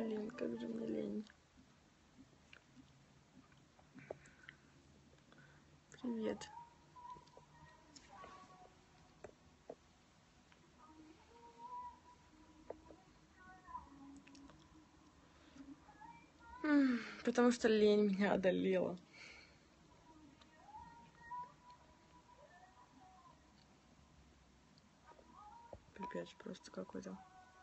Блин, как же мне лень. Привет. Потому что лень меня одолела. Пипец просто какой-то.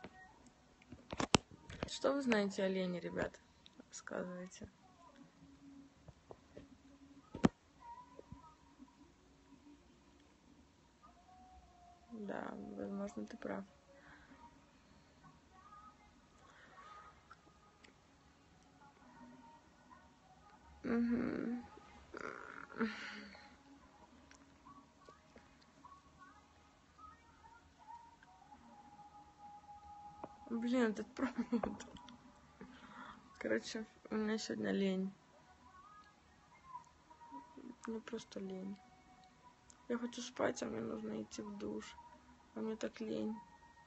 Что вы знаете о лени, ребят? Рассказывайте. Да, возможно, ты прав. Угу. Блин, этот провод. Короче, у меня сегодня лень. Мне просто лень. Я хочу спать, а мне нужно идти в душ. А мне так лень.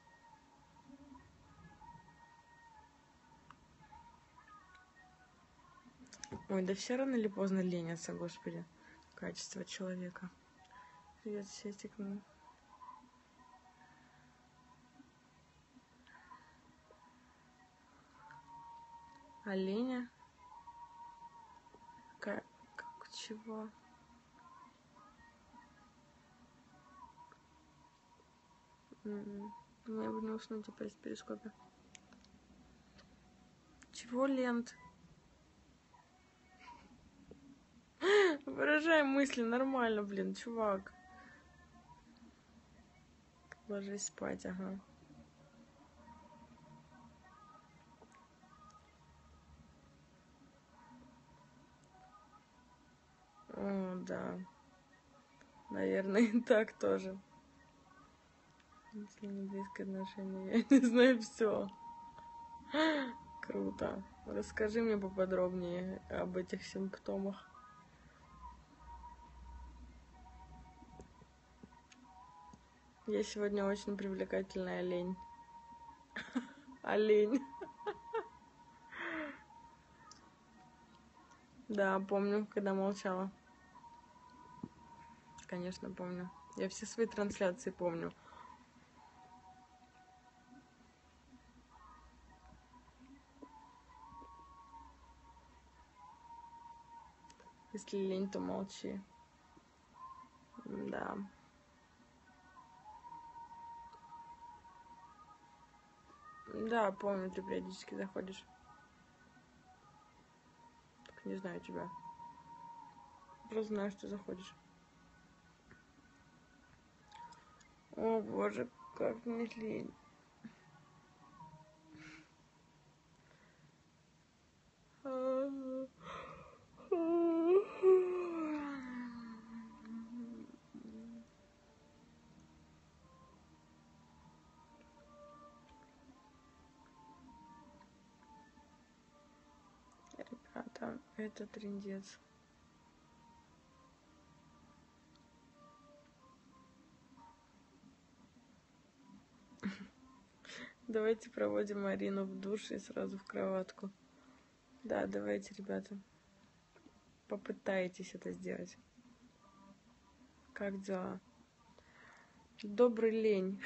Ой, да все рано или поздно ленятся, господи. Качество человека. Привет, Сетик. Оленя? Как чего? Мне бы не уснуть опять в перископе. Чего лент? Выражай мысли нормально, блин, чувак. Ложись спать, ага. О, да. Наверное, и так тоже. Если не близкое отношение, я не знаю все. Круто. Расскажи мне поподробнее об этих симптомах. Я сегодня очень привлекательная олень. Олень. Да, помню, когда молчала. Конечно, помню. Я все свои трансляции помню. Если лень, то молчи. Да. Да, помню, ты периодически заходишь. Только не знаю тебя. Просто знаю, что заходишь. О, боже, как мне лень. Ребята, это трындец. Давайте проводим Арину в душ и сразу в кроватку. Да, давайте, ребята. Попытайтесь это сделать. Как дела? Добрый лень.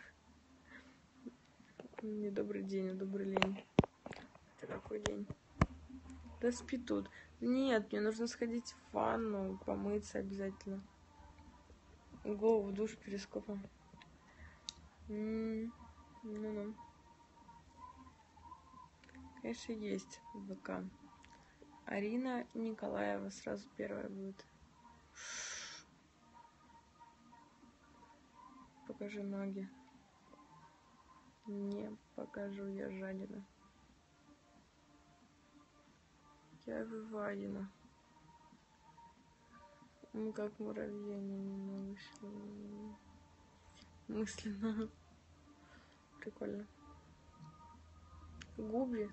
Не добрый день, а добрый лень. Это какой день? Да спи тут. Нет, мне нужно сходить в ванну, помыться обязательно. Голову в душ перископом. Ну-ну. Конечно, есть в ВК. Арина Николаева сразу первая будет. Покажи ноги. Не покажу, я жадина. Я вывадина. Ну как муравья, не мысленно. Прикольно. Губи.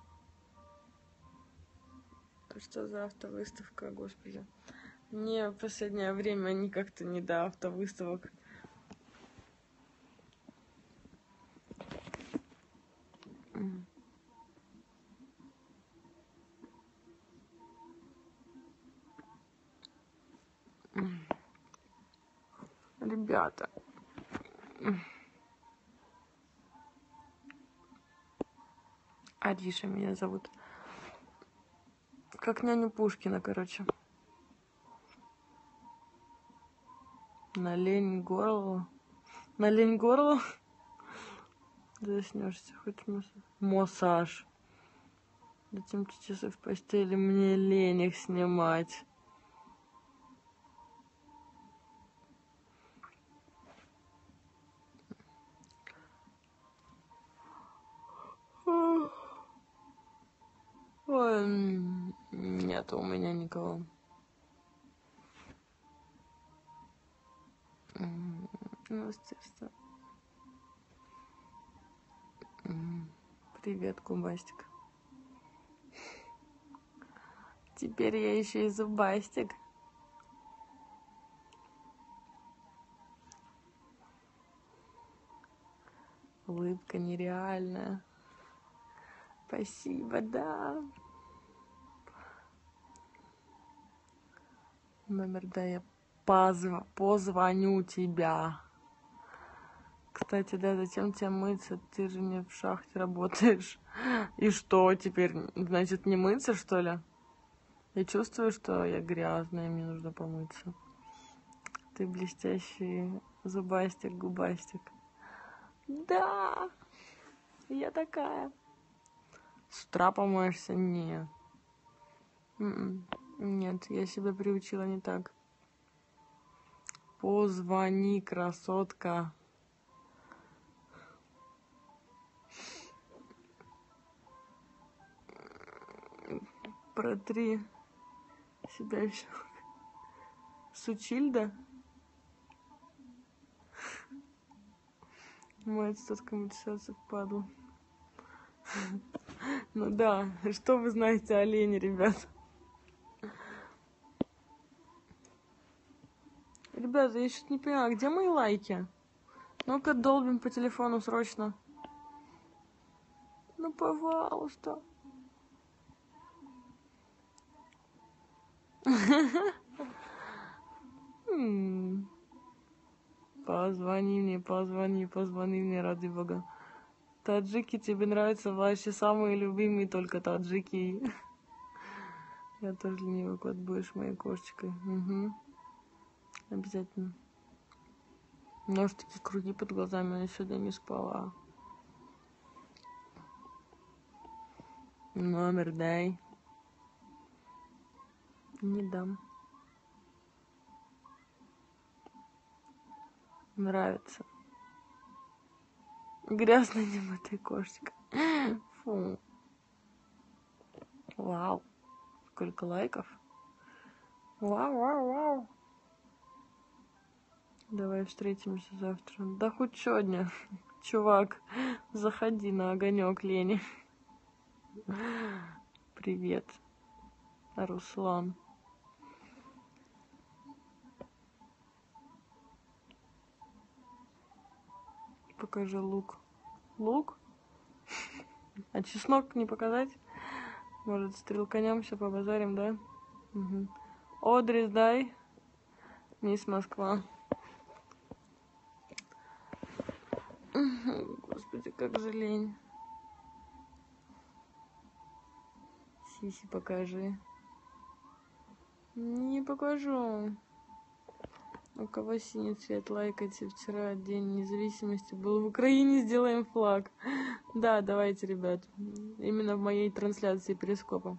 Что за автовыставка, господи. Мне в последнее время они как-то не до автовыставок. Ребята. Ариша меня зовут. Как няню Пушкина, короче. На лень горло. На лень горло. Заснешься, хоть массаж. Затем часы в постели, мне лень их снимать. Ой, нет у меня никого. Ну, естественно. Привет, Кубастик. Теперь я еще и Зубастик. Улыбка нереальная. Спасибо, да. Номер, да, я позвоню тебя. Кстати, да, зачем тебе мыться? Ты же не в шахте работаешь. И что теперь? Значит, не мыться, что ли? Я чувствую, что я грязная, мне нужно помыться. Ты блестящий зубастик, губастик. Да, я такая. С утра помоешься? Нет. Нет, я себя приучила не так. Позвони, красотка. Протри себя еще. Сучильда? Мой отец коммуникация падал. Ну да, что вы знаете о лени, ребят? Ребята, я что-то не понимаю, где мои лайки? Ну-ка, долбим по телефону срочно. Ну, пожалуйста. Позвони мне, ради бога. Таджики тебе нравятся, ваши самые любимые только таджики. Я тоже ленивый кот, будешь моей кошечкой. Угу. Обязательно. У меня уж такие круги под глазами, я сегодня не спала. Номер дай. Не дам. Нравится. Грязная немытая кошечка. Фу. Вау. Сколько лайков. Вау. Давай встретимся завтра. Да хоть сегодня. Чувак, заходи на огонек Лени. Привет, Руслан. Покажи лук. Лук? А чеснок не показать? Может, стрелканемся, побазарим, да? Угу. Одрис дай. Мисс Москва. Господи, как же лень. Сиси покажи. Не покажу. У кого синий цвет, лайкайте. Вчера День независимости был в Украине, сделаем флаг. Да, давайте, ребят. Именно в моей трансляции перископа.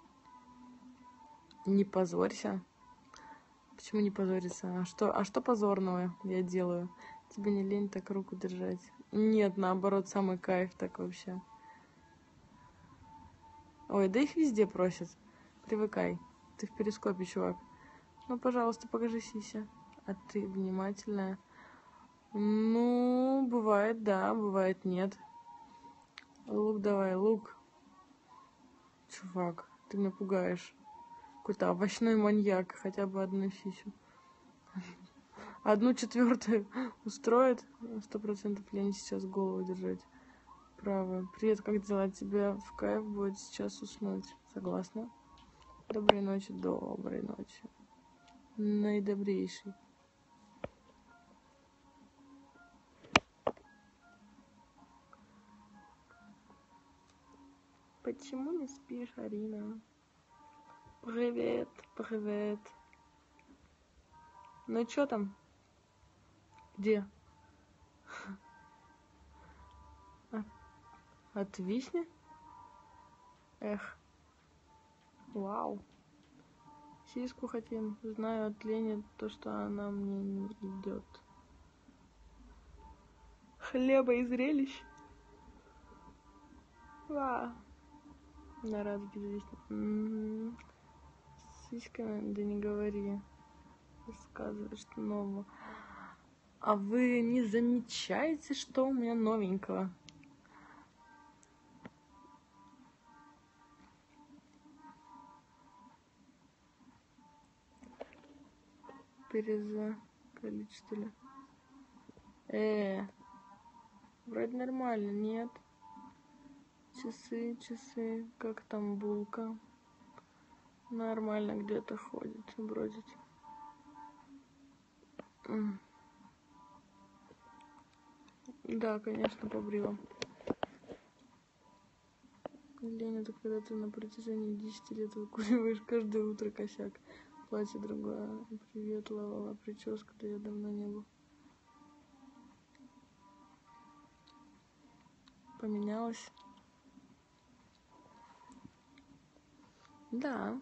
Не позорься. Почему не позориться? А что позорного я делаю? Тебе не лень так руку держать? Нет, наоборот, самый кайф так вообще. Ой, да их везде просят. Привыкай. Ты в перископе, чувак. Ну, пожалуйста, покажи сися. А ты внимательная? Ну, бывает да, бывает нет. Лук давай, лук. Чувак, ты меня пугаешь. Какой-то овощной маньяк. Хотя бы одну сисю. 1/4 устроит? 100% лень сейчас голову держать. Правая. Привет, как дела? Тебе в кайф будет сейчас уснуть. Согласна? Доброй ночи, доброй ночи. Наидобрейший. Почему не спишь, Арина? Привет, привет. Ну чё там? Где? Отвисни? Эх. Вау. Сиску хотим. Знаю от Лени то, что она мне не идет. Хлеба и зрелищ. Ва. На раз безвестно. С сиськами, да не говори. Рассказывай, что нового. А вы не замечаете, что у меня новенького? Перезакалить, что ли? Вроде нормально, нет? Часы, как там булка? Нормально где-то ходит, бродит. Да, конечно, побрила. Леня, это когда ты на протяжении 10 лет выкуриваешь каждое утро косяк. Платье другое. Привет, Лавала. Прическа-то я давно не был. Поменялась? Да.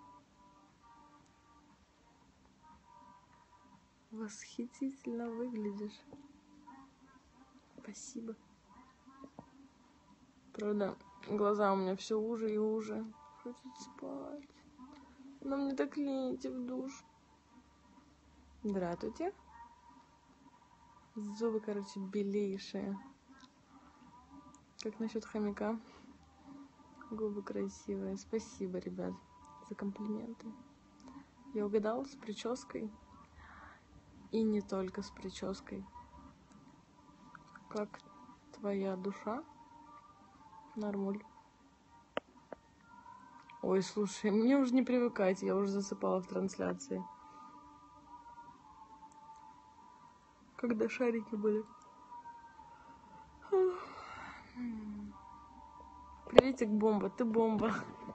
Восхитительно выглядишь. Спасибо. Правда, глаза у меня все уже и уже. Хочет спать. Но мне так лень идти в душ. Здравствуйте. Зубы, короче, белейшие. Как насчет хомяка? Губы красивые. Спасибо, ребят, за комплименты. Я угадала с прической. И не только с прической. Как твоя душа? Нормуль. Ой, слушай, мне уже не привыкать. Я уже засыпала в трансляции. Когда шарики были. Приветик, бомба. Ты бомба.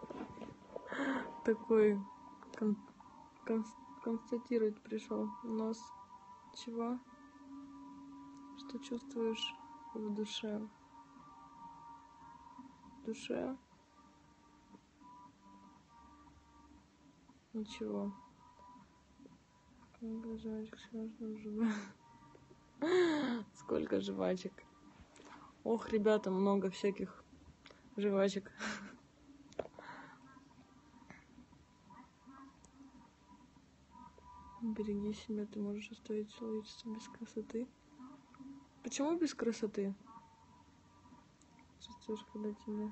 Такой констатировать пришел. Нос. Чего? Что чувствуешь в душе? В душе? Ничего. Сколько жвачек? Ох, ребята, много всяких жвачек. Береги себя, ты можешь оставить человечество без красоты. Почему без красоты? Чувствуешь, когда тебе...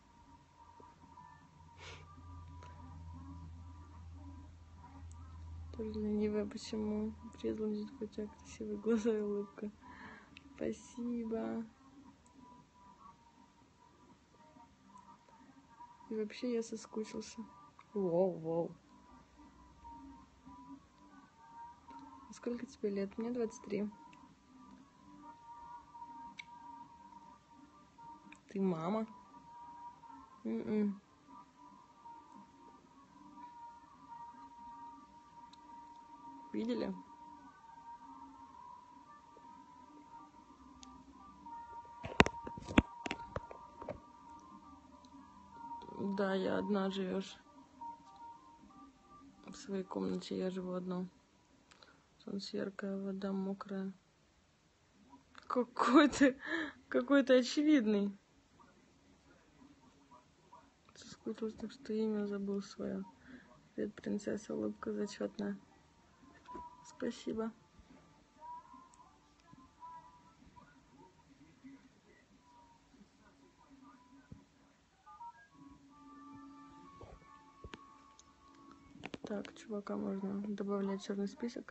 Тоже ленивая, почему? Приезжала здесь, хоть у тебя красивые глаза и улыбка. Спасибо. И вообще я соскучился. Воу. Сколько тебе лет? Мне 23. Ты мама? Видели? Да, я одна живешь. В своей комнате я живу одна. Солнце яркое, вода мокрая. Какой-то очевидный. Соскучилась, так что имя забыл свое. Привет, принцесса, улыбка зачетная. Спасибо. Так, чувака можно добавлять в черный список.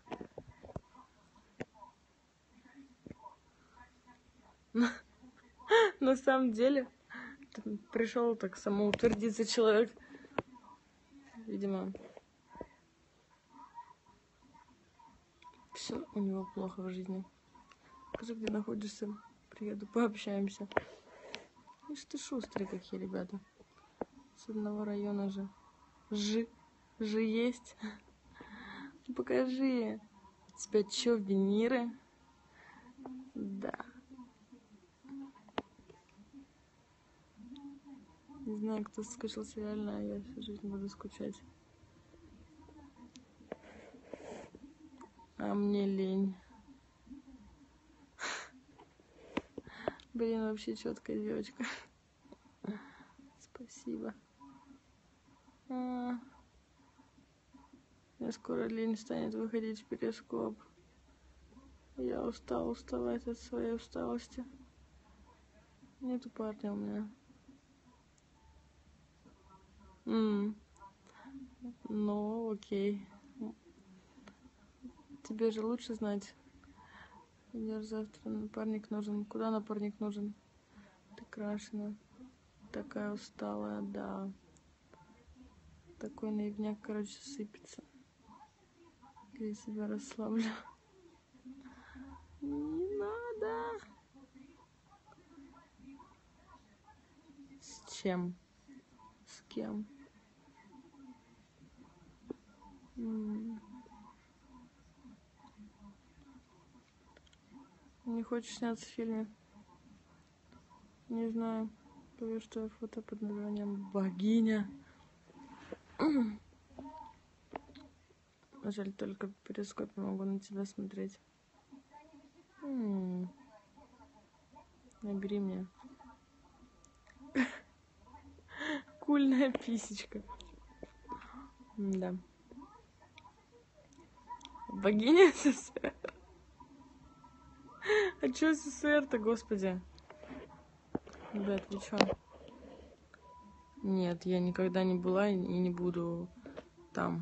На самом деле, пришел так самоутвердиться человек. Видимо, все у него плохо в жизни. Скажи, где находишься. Приеду, пообщаемся. Ишь ты шустрые какие, ребята. С одного района же. Жи есть. Покажи. У тебя чё, виниры? Да. Не знаю, кто соскучился реально, а я всю жизнь буду скучать. А мне лень. Блин, вообще четкая девочка. Спасибо. Мне скоро лень станет выходить в перископ. Я устал уставать от своей усталости. Нету парня у меня. Ну, окей. Тебе же лучше знать. Идешь завтра, напарник нужен. Куда напарник нужен? Ты крашеная. Такая усталая, да. Такой наивняк, короче, сыпется. Я себя расслаблю. Не надо. С чем? С кем? Не хочешь сняться в фильме? Не знаю. Повешь твое фото под названием «Богиня». Жаль, только в перископе могу на тебя смотреть. Набери меня. Кульная писечка. Да. Богиня СССР. А чё СССР-то, господи? Ребят, вы чё? Нет, я никогда не была и не буду там.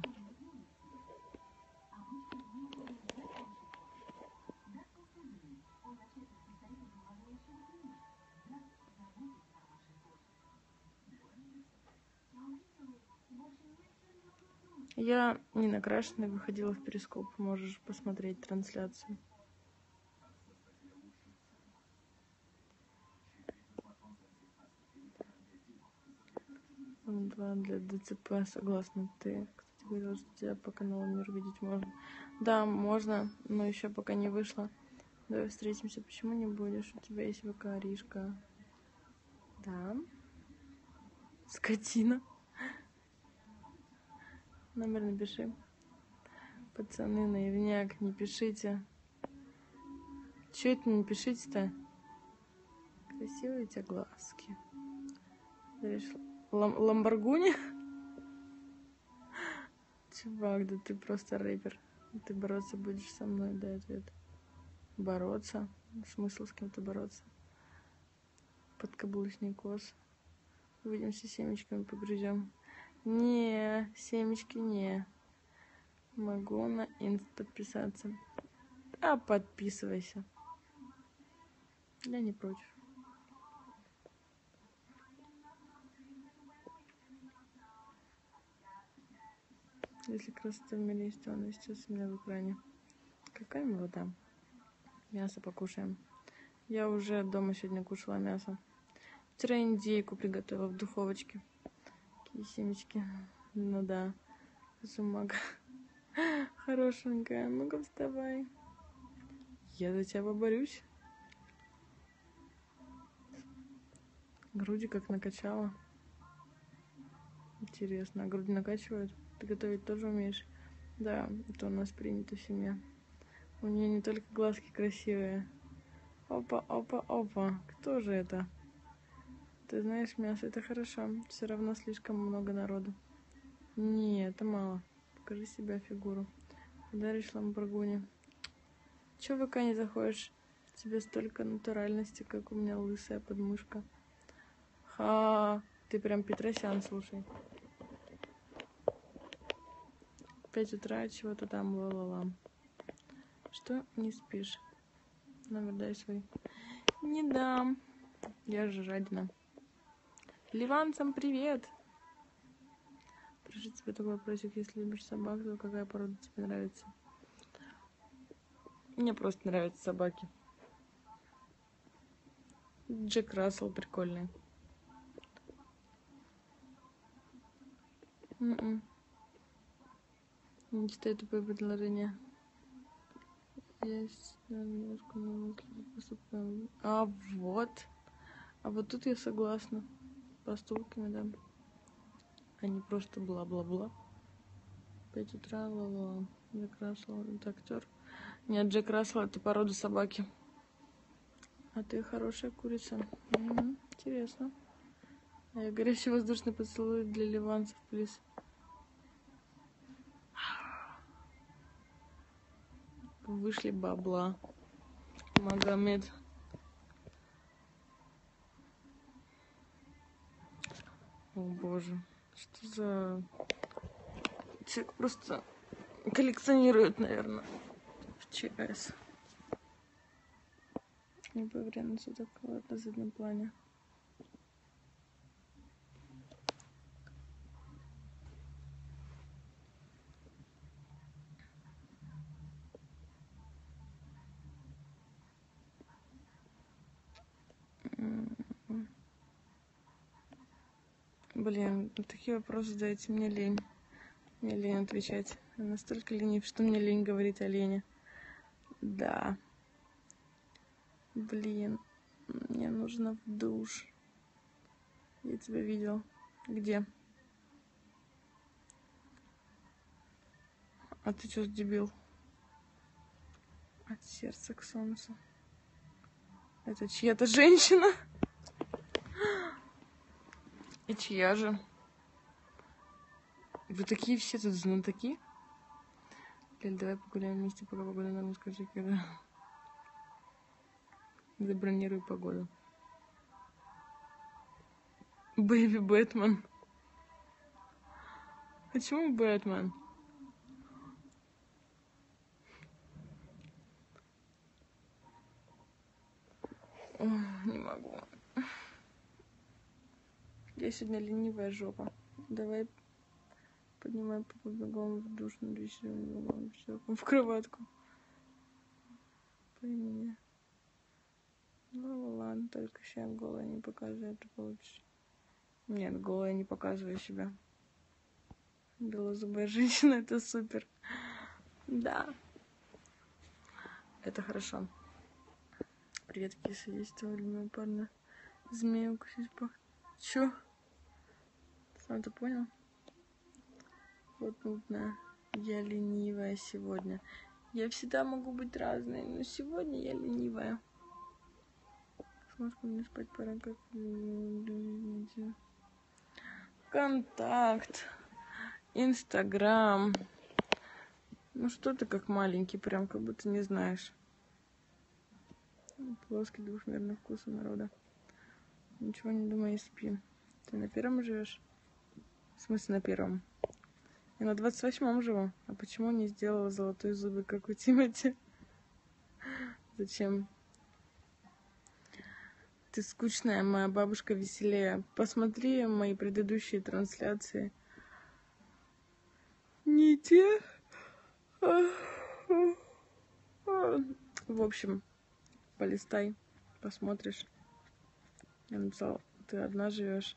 Я не накрашенная выходила в перископ. Можешь посмотреть трансляцию. Два для ДЦП, согласна. Ты, кстати, говорила, что тебя по каналу Мир видеть можно. Да, можно, но еще пока не вышло. Давай встретимся. Почему не будешь? У тебя есть ВК, Аришка. Да. Скотина. Номер напиши. Пацаны, наивняк, не пишите. Че это не пишите-то? Красивые у тебя глазки. Ламборгуни? Чувак, да ты просто рэпер. Ты бороться будешь со мной, да, ответ. Бороться? Смысл с кем-то бороться? Подкаблучный кос. Увидимся, семечками погрызем. Не, семечки не. Могу на инст подписаться. А подписывайся. Я не против. Если красота в мире есть, то она сейчас у меня в экране. Какая милота. Мясо покушаем. Я уже дома сегодня кушала мясо. Вчера индейку приготовила в духовочке. Такие семечки. Ну да. Сумага. Хорошенькая. Ну-ка вставай. Я за тебя поборюсь. Груди как накачала. Интересно. А груди накачивают? Ты готовить тоже умеешь? Да, это у нас принято в семье. У нее не только глазки красивые. Опа, опа, опа. Кто же это? Ты знаешь, мясо это хорошо. Все равно слишком много народу. Не, это мало. Покажи себя фигуру. Даришь ламборгуни. Чё в ВК не заходишь? Тебе столько натуральности, как у меня лысая подмышка. Ты прям Петросян, слушай. 5 утра, чего-то там, ла-ла-ла. Что не спишь? Номер дай свой. Не дам. Я же жадина. Ливанцам привет. Прошу тебя такой вопросик. Если любишь собак, то какая порода тебе нравится? Мне просто нравятся собаки. Джек Рассел прикольный. Не читаю тупое предложение. Есть немножко на мысли поступаем. А вот тут я согласна. Поступками, да. А не просто бла-бла-бла. 5 утра, ла-ла. Джек Рассел, это актер. Нет, Джек Рассел это порода собаки. А ты хорошая курица. Интересно. А я горячий воздушный поцелуй для ливанцев, плиз. Вышли бабла. Магомед. О боже. Что за... Человек просто коллекционирует, наверное, в ЧС. Не повернуться так вот на заднем плане. Блин, такие вопросы задаете, мне лень. Мне лень отвечать. Я настолько ленив, что мне лень говорить о лени. Да. Блин, мне нужно в душ. Я тебя видел. Где? А ты чё, дебил? От сердца к солнцу. Это чья-то женщина? И чья же? Вы такие все тут знатоки? Лель, давай погуляем вместе, пока погода нормально, скажи, когда. Забронируй погоду. Бэйби Бэтмен. Почему Бэтмен? Ой, не могу. Я сегодня ленивая жопа. Давай поднимай по бегом в душ, на в кроватку. Пойми меня. Ну ладно, только сейчас голая не показывай, ты получишь. Нет, голая не показываю себя. Белозубая женщина, это супер. Да. Это хорошо. Привет, киса, есть твоего любимого парня. Змею укусить чё? Сам ты понял? Вот нудная. Я ленивая сегодня. Я всегда могу быть разной, но сегодня я ленивая. Сможешь мне спать пора, как... Контакт. Инстаграм. Ну что ты как маленький, прям как будто не знаешь. Плоский двухмерный вкус у народа. Ничего не думай и спи. Ты на первом живешь? В смысле на первом? Я на 28-м живу. А почему не сделала золотые зубы, как у Тимати? Зачем? Ты скучная, моя бабушка веселее. Посмотри мои предыдущие трансляции. Не те. В общем, полистай, посмотришь. Я написала, ты одна живешь.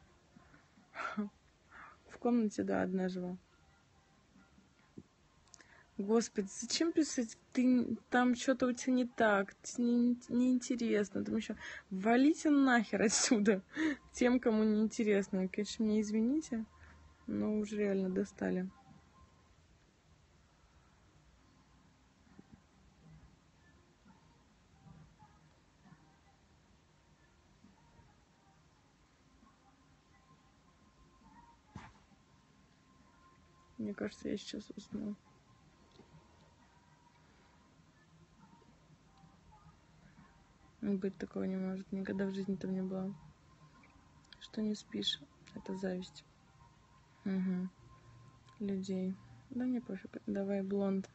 В комнате, да, одна живу. Господи, зачем писать? Ты там что-то у тебя не так, неинтересно. Там еще валите нахер отсюда. Тем, кому неинтересно. Конечно, мне извините, но уже реально достали. Мне кажется, я сейчас усну. Быть такого не может. Никогда в жизни там не было. Что не спишь? Это зависть. Угу. Людей. Да мне пофиг. Давай блонд.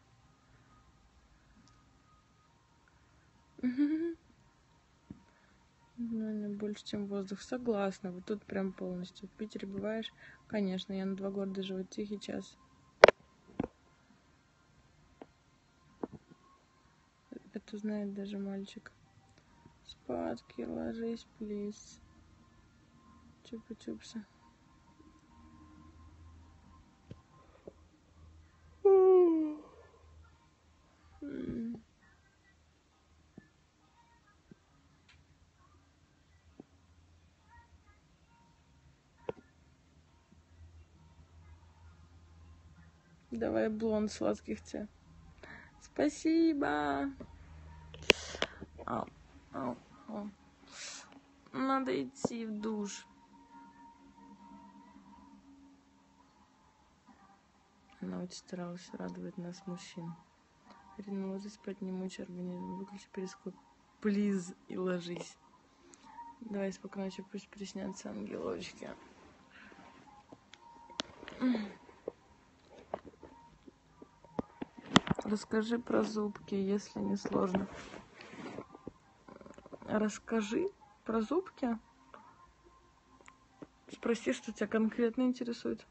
Ну, больше, чем воздух. Согласна. Вот тут прям полностью. В Питере бываешь? Конечно, я на 2 города живу. Тихий час. Это знает даже мальчик. Спадки, ложись, плиз. Чупа-чупса. Давай блонд сладких тебе. Спасибо. Ау, ау, ау. Надо идти в душ. Она очень старалась радовать нас, мужчин. Ирина, ложись спать, не мучай организм. Выключи перископ. Плиз, и ложись. Давай спокойной ночи, пусть приснятся ангелочки. Расскажи про зубки, если не сложно. Расскажи про зубки? Спроси, что тебя конкретно интересует.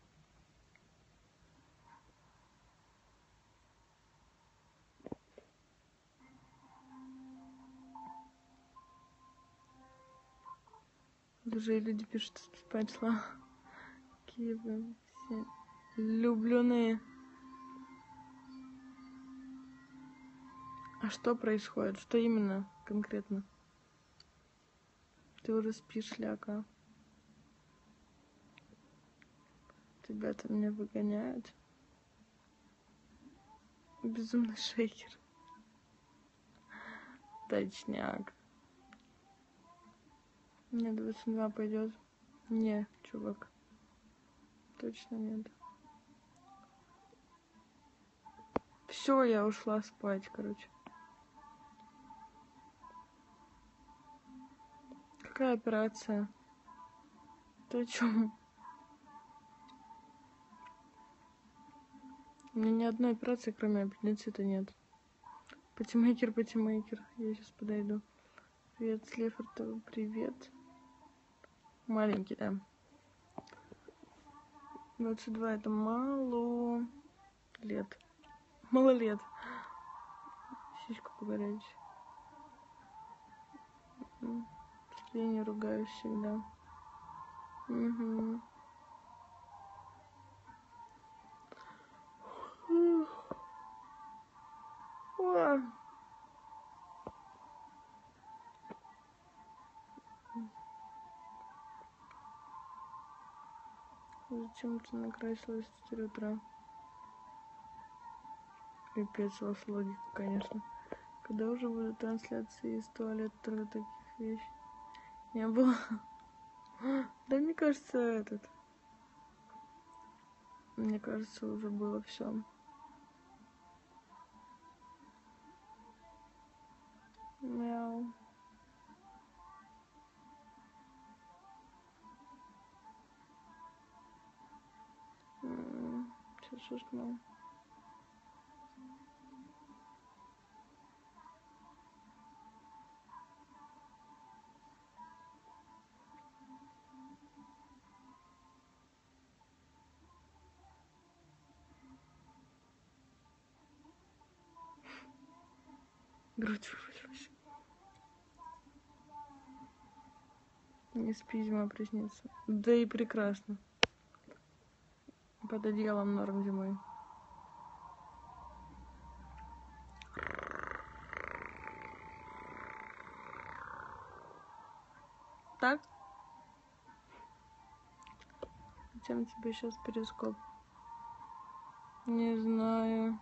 Даже люди пишут, что спать шла. Какие вы все влюбленные. А что происходит? Что именно конкретно? Ты уже спишь, ляка. Ребята меня выгоняют. Безумный шейкер. Точняк. Мне 22 пойдет. Не, чувак. Точно нет. Все, я ушла спать, короче. Какая операция? Ты о чем? У меня ни одной операции, кроме аппендицита, нет. Патимейкер. Я сейчас подойду. Привет, Слефортова, привет. Маленький, да. 22 это мало лет. Мало лет. Сиську погорячь. Я не ругаюсь всегда. Угу. Зачем ты накрасилась в 4 утра? Пипец, у вас логика, конечно. Когда уже будут трансляции из туалета, только таких вещей не было. Да, мне кажется, Мне кажется, уже было все. Мяу. Сейчас усну. Грудь вывалилась. Не спи, зима приснится. Да и прекрасно. Под одеялом норм зимой. Так? Зачем тебе сейчас перископ? Не знаю.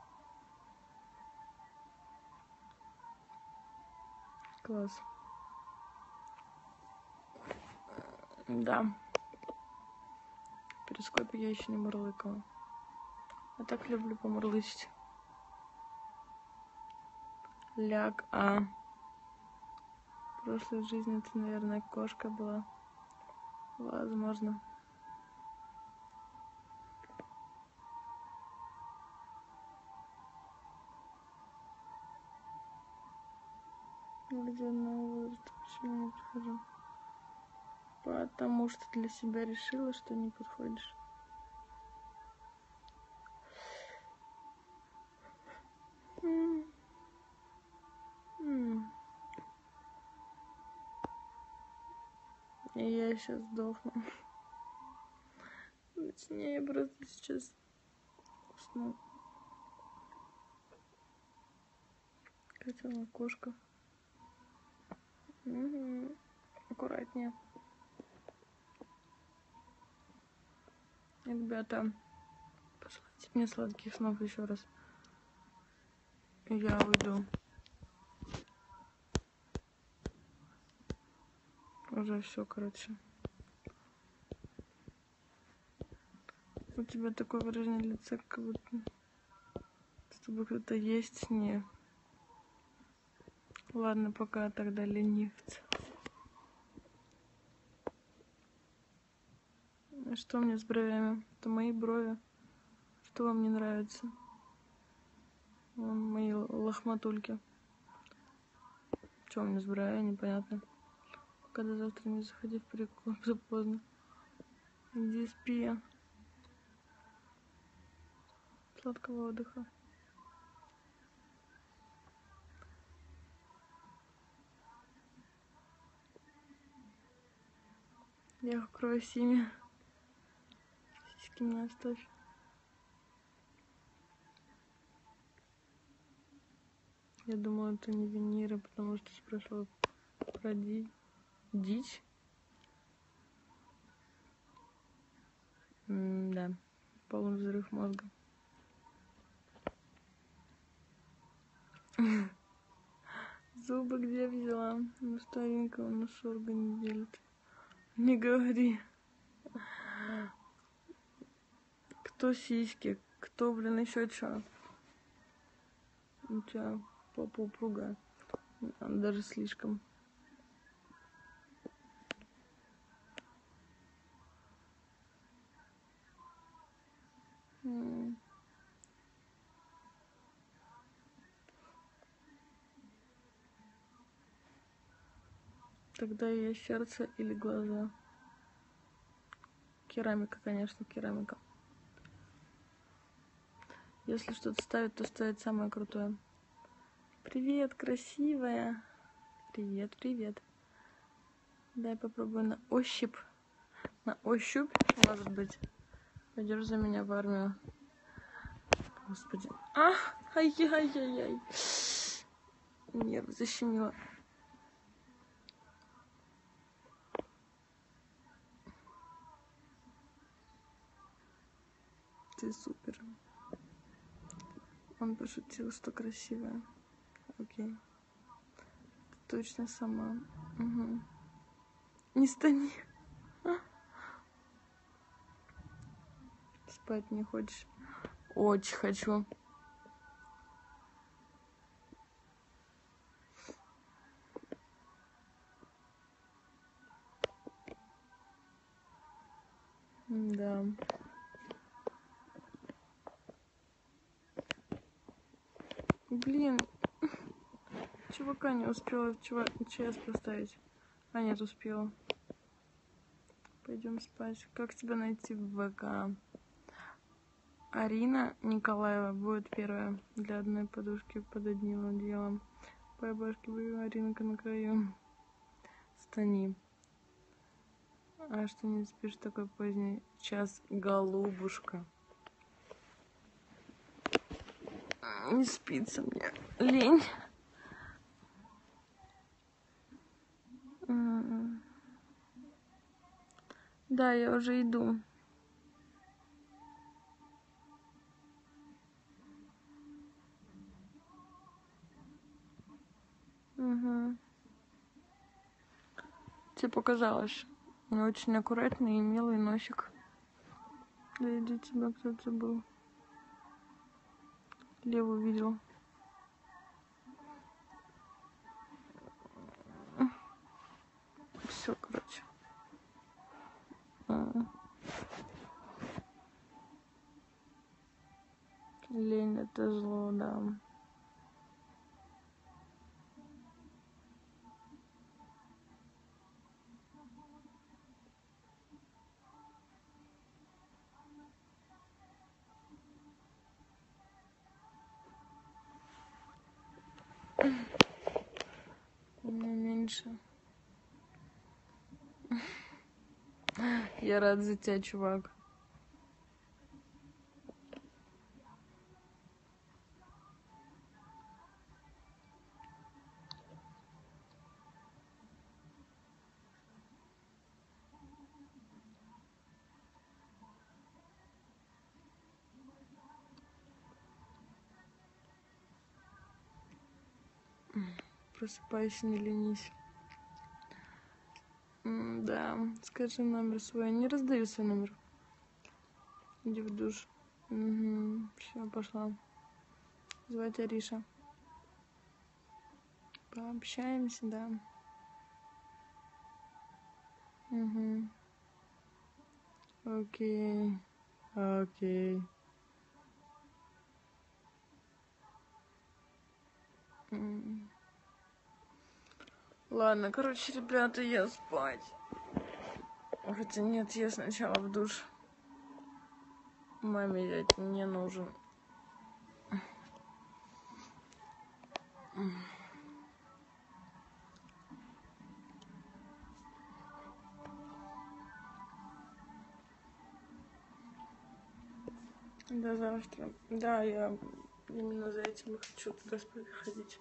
Класс. Да. В перископе я еще не мурлыкала. Я так люблю помурлычить. Ляг, В прошлой жизни ты, наверное, кошка была. Возможно. Рожденного возраста. Почему не подхожу? Потому что для себя решила, что не подходишь. И я сейчас сдохну. Точнее, я просто сейчас усну. Хотела кошка. Аккуратнее. Ребята, позвольте. Мне сладких снов еще раз. Я уйду. Уже все, короче. У тебя такое выражение лица, как будто с тобой кто-то есть. Не. Ладно, пока тогда ленивец. А что мне с бровями? Это мои брови. Что вам не нравится? Вон мои лохматульки. Что у меня с бровями? Непонятно. Когда завтра не заходи в перекур, уже поздно. Иди спи. Сладкого отдыха. Я открою сими. Сиськи мне оставь. Я думала, это не виниры, потому что спрашивала про дичь. Да. Полный взрыв мозга. Зубы где взяла? Ну, старенького на шорга не делит. Не говори. Кто сиськи? Кто, блин, еще что? У тебя попа упругая. Даже слишком. Тогда я сердце или глаза. Керамика, конечно, керамика. Если что-то ставить, то ставить самое крутое. Привет, красивая. Привет, привет. Дай попробую на ощупь. На ощупь, может быть. Пойдешь за меня в армию. Господи. Ай-яй-яй-яй. Нерв защемило. Ты супер. Он пошутил, что красивая. Окей. Ты точно сама. Угу. Не стани. Спать не хочешь? Очень хочу. Да. Блин. Чувака не успела в ЧС поставить. А нет, успела. Пойдем спать. Как тебя найти в ВК? Арина Николаева будет первая. Для одной подушки под одним одеялом. По башке бою, Аринка на краю. Стани. А что не спишь в такой поздний час, голубушка? Не спится мне. Лень. Да, я уже иду. Угу. Тебе показалось. У меня очень аккуратный и милый носик. Да иди, тебя кто-то был. Леву видел. Все, короче. Лень это зло, да. У меня меньше. Я рад за тебя, чувак. Просыпайся, не ленись. Да, скажи номер свой. Не раздаю свой номер. Иди в душ. Угу. Все, пошла. Звать Ариша. Пообщаемся, да. Угу. Окей. Окей. Ладно, короче, ребята, я спать. Хотя нет, я сначала в душ. Маме дядь не нужен. До завтра. Да, я именно за этим и хочу туда ходить.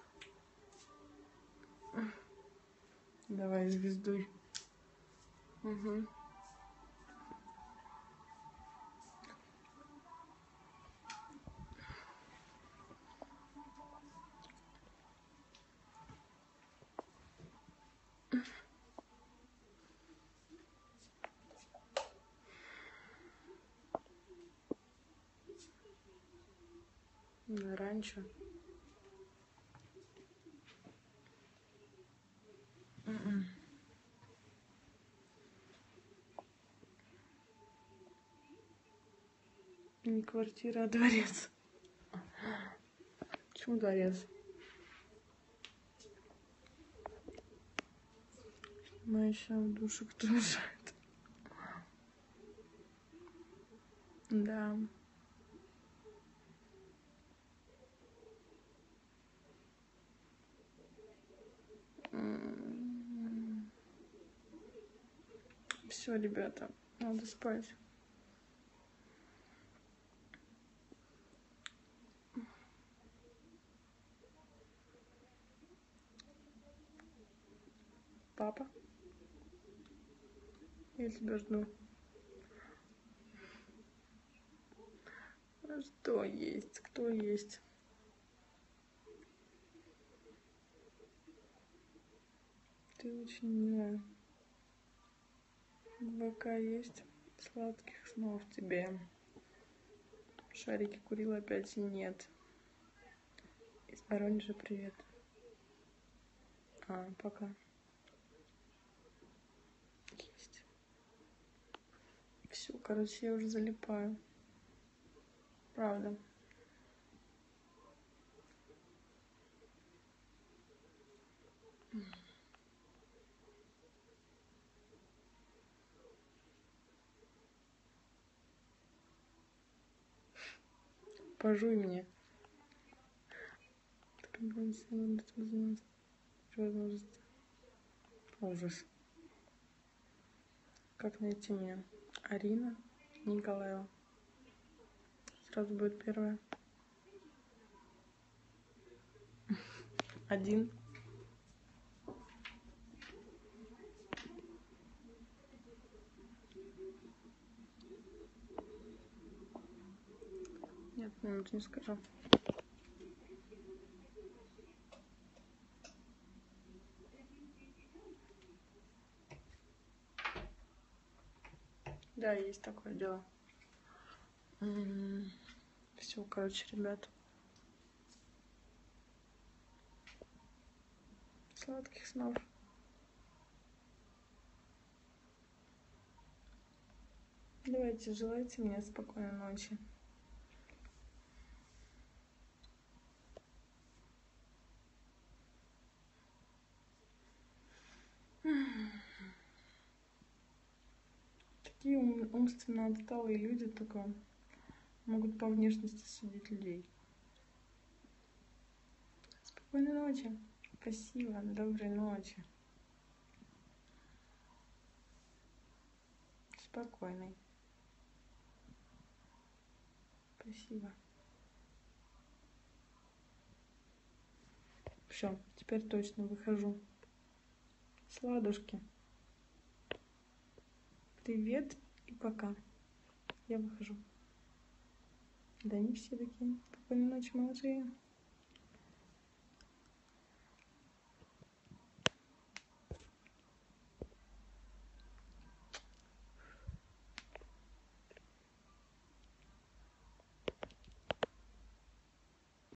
Давай, звездуй. Угу. Раньше. Не квартира, а дворец. Почему дворец? Мы еще в душе, кто мешает. Да. Все, ребята, надо спать. Папа? Я тебя жду. Что есть? Кто есть? Ты очень милая. ВК есть? Сладких снов тебе. Шарики курила опять и нет. Из Воронежа привет. Пока. Есть. Все, короче, я уже залипаю. Правда. Пожуй мне. Ужас. Как найти меня? Арина Николаева. Сразу будет первая. 1. Нет, минуту не скажу. Да, есть такое дело. Все, короче, ребят. Сладких снов. Давайте, желайте мне спокойной ночи. Такие умственно отсталые люди только могут по внешности судить людей. Спокойной ночи. Спасибо. Доброй ночи. Спокойной. Спасибо. Все, теперь точно выхожу. Сладушки. Привет и пока. Я выхожу. Да не все такие. Спокойной ночи, малыши.